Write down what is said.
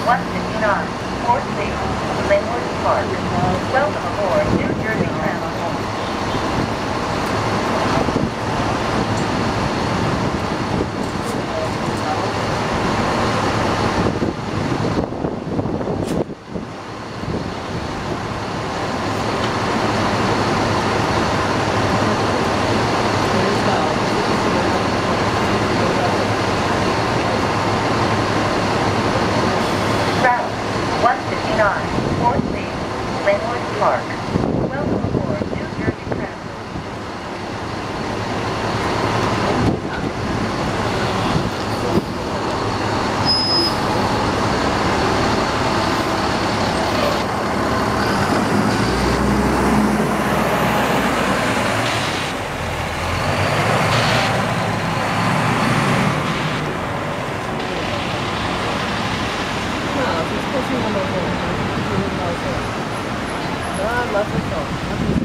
159, Fourth Street, Linwood Park. Welcome aboard New Jersey Transit. Route 159, Fourth Street, Linwood Park. Welcome aboard New Jersey Transit. Ah, 맞았어.